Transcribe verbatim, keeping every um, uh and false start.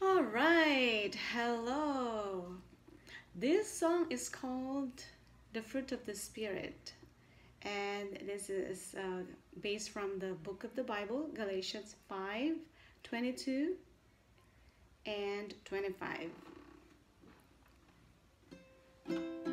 All right, hello. This song is called The Fruit of the Spirit, and this is uh, based from the book of the Bible, Galatians five twenty-two and twenty-five.